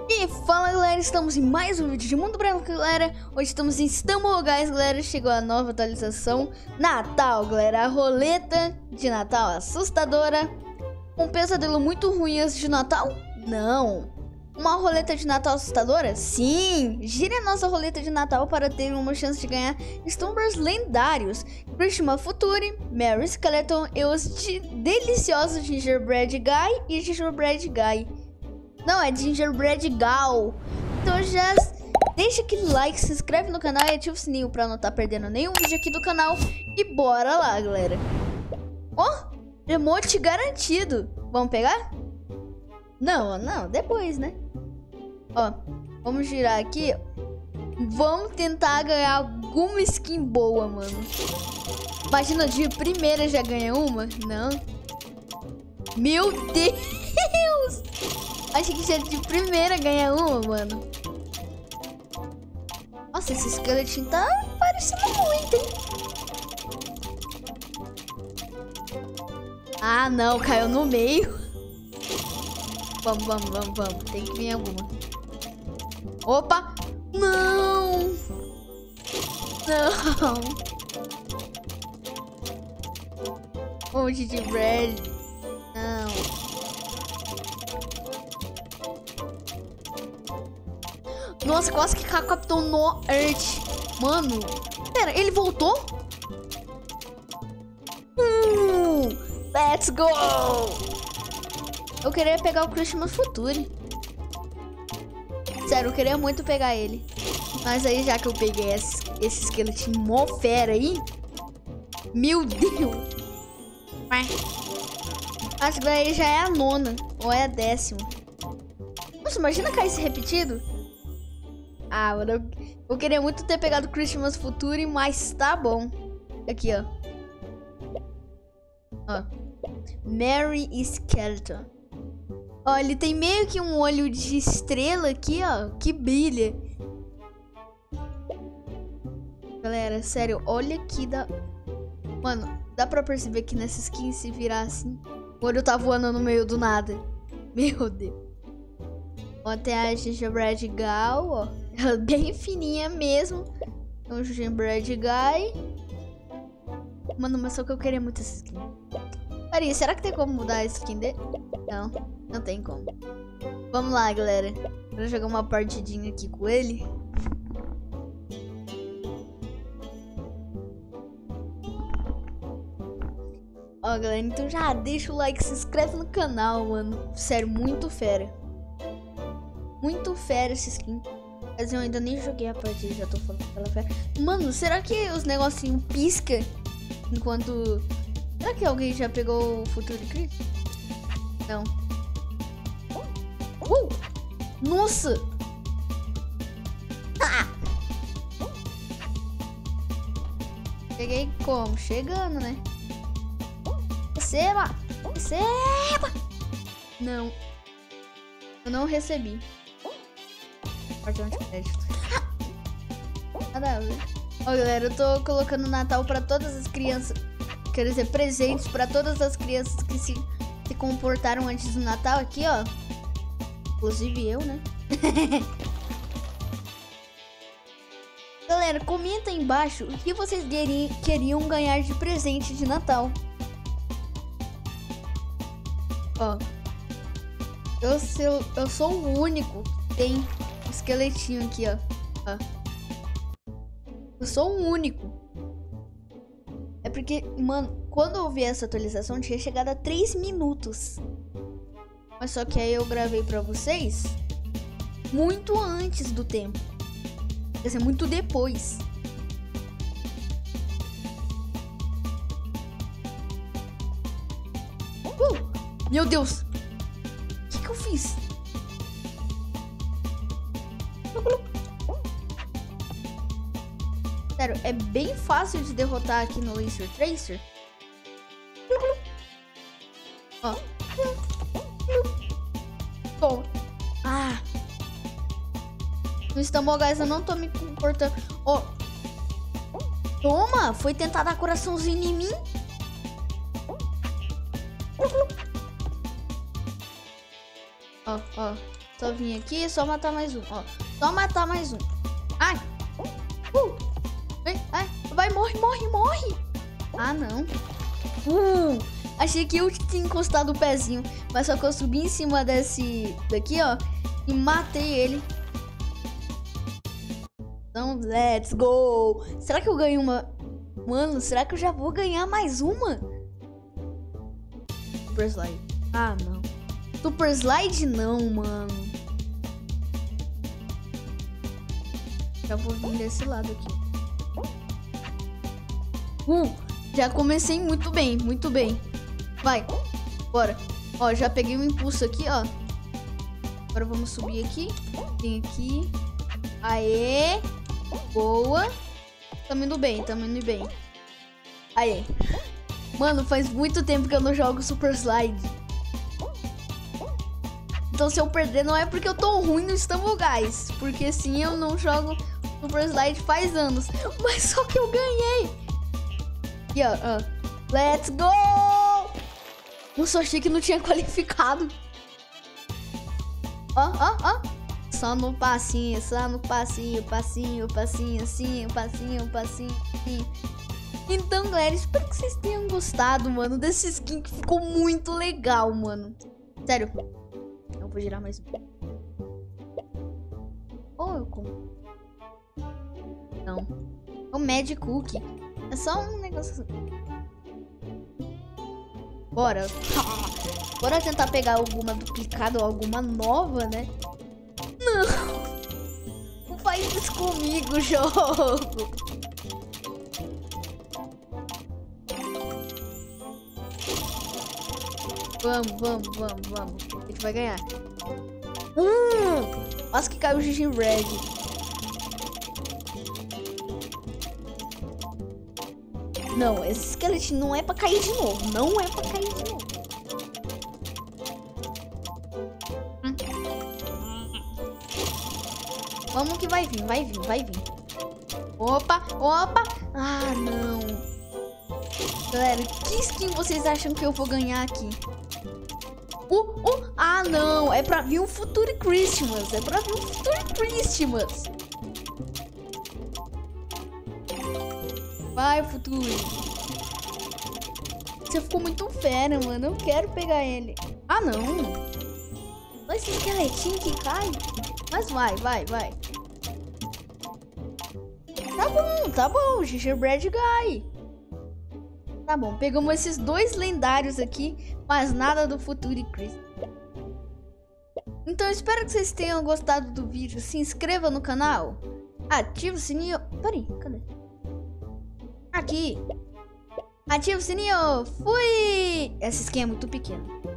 E fala galera, estamos em mais um vídeo de Mundo Branco, galera. Hoje estamos em Stumble Guys, galera. Chegou a nova atualização Natal, galera. A roleta de Natal assustadora. Um pesadelo muito ruim antes de Natal? Não. Uma roleta de Natal assustadora? Sim. Gire a nossa roleta de Natal para ter uma chance de ganhar Stumbers lendários, Christmas Future, Mary Skeleton e os deliciosos Gingerbread Guy e Gingerbread Guy. Não, é Gingerbread Gal. Então já deixa aquele like, se inscreve no canal e ativa o sininho pra não estar perdendo nenhum vídeo aqui do canal. E bora lá, galera. Ó, emote garantido. Vamos pegar? Não, depois, né? Ó, vamos girar aqui. Vamos tentar ganhar alguma skin boa, mano. Imagina, de primeira já ganha uma? Não. Meu Deus! Acho que já de primeira ganha uma, mano. Nossa, esse esqueletinho tá parecendo muito, hein? Ah, não, caiu no meio. Vamos. Tem que vir alguma. Opa! Não! Não! O Gingerbread. Não. Nossa, quase que caiu o Capitão No Earth. Mano, pera, ele voltou? Let's go! Eu queria pegar o Christmas Future. Sério, eu queria muito pegar ele. Mas aí, já que eu peguei esse esqueletinho mó fera aí. Meu Deus! Acho que daí já é a 9ª. Ou é a 10ª. Nossa, imagina cair esse repetido. Ah, mano, eu queria muito ter pegado Christmas Future, mas tá bom. Aqui, ó. Ó. Mary Skeleton. Ó, ele tem meio que um olho de estrela aqui, ó, que brilha. Galera, sério, olha aqui da... Mano, dá pra perceber que nessa skin, se virar assim, o olho tá voando no meio do nada. Meu Deus. Ó, tem a Gingerbread Gal, ó. Ela é bem fininha mesmo. O Gingerbread Guy. Mano, mas só que eu queria muito essa skin. Maria, será que tem como mudar a skin dele? Não tem como. Vamos lá, galera. Vou jogar uma partidinha aqui com ele. Ó, galera, então já deixa o like, se inscreve no canal, mano. Sério, muito fera. Muito fera essa skin. Mas eu ainda nem joguei a partida, já tô falando que ela é fera. Mano, será que os negocinhos pisca enquanto... Será que alguém já pegou o Future Crit? Não. Nossa! Ah! Peguei como? Chegando, né? Receba! Receba! Não. Eu não recebi. Cartão de crédito. Nada a ver. Ó, galera, eu tô colocando Natal pra todas as crianças. Quer dizer, presentes pra todas as crianças que se comportaram antes do Natal aqui, ó. Inclusive eu, né? Galera, comenta aí embaixo o que vocês queriam ganhar de presente de Natal. Ó. Eu sou o único que tem um esqueletinho aqui, ó. Eu sou o único. É porque, mano, quando eu vi essa atualização, tinha chegado a 3 minutos. Mas só que aí eu gravei pra vocês muito antes do tempo. Quer dizer, muito depois. Meu Deus! O que eu fiz? Sério, é bem fácil de derrotar aqui no Laser Tracer. Ó. Toma. Ah. No Stumble Guys eu não tô me comportando. Ó. Toma. Foi tentar dar coraçãozinho em mim. Ó. Só vim aqui, só matar mais um, ó. Só matar mais um. Ai. Ai. Vai, morre. Ah, não. Achei que eu tinha encostado o pezinho. Mas só que eu subi em cima daqui, ó. E matei ele. Então, let's go. Será que eu ganho uma? Mano, será que eu já vou ganhar mais uma? Super Slide. Ah, não. Super Slide não, mano. Já vou vir desse lado aqui. Já comecei muito bem, muito bem. Vai, bora. Ó, já peguei o impulso aqui, ó. Agora vamos subir aqui. Vem aqui. Aê. Boa. Tamo indo bem. Aê. Mano, faz muito tempo que eu não jogo Super Slide. Então se eu perder não é porque eu tô ruim no Stumble Guys. Porque sim, eu não jogo Super Slide faz anos. Mas só que eu ganhei. Aqui, ó. Let's go! Nossa, eu achei que não tinha qualificado. Ó. Só no passinho, passinho. Então, galera, espero que vocês tenham gostado, mano, desse skin que ficou muito legal, mano. Sério. Eu vou girar mais um. Ou eu como? Não. É o Mad Cookie. É só um negócio assim. Bora. Bora tentar pegar alguma duplicada ou alguma nova, né? Não faz isso comigo, jogo. Vamos. A gente vai ganhar. Quase que caiu o Gigi Red. Não, esse esqueletinho não é pra cair de novo. Vamos que vai vir. Opa. Ah, não. Galera, que skin vocês acham que eu vou ganhar aqui? Ah, não. É pra vir um Future Christmas. Vai, Future. Você ficou muito fera, mano. Eu quero pegar ele. Ah, não. Olha esse esqueletinho que cai. Mas vai. Tá bom. Gingerbread Guy. Tá bom, pegamos esses dois lendários aqui, mas nada do Future Christmas. Então, espero que vocês tenham gostado do vídeo. Se inscreva no canal. Ative o sininho. Peraí, cadê? Aqui. Ative o sininho. Fui! Essa skin é muito pequena.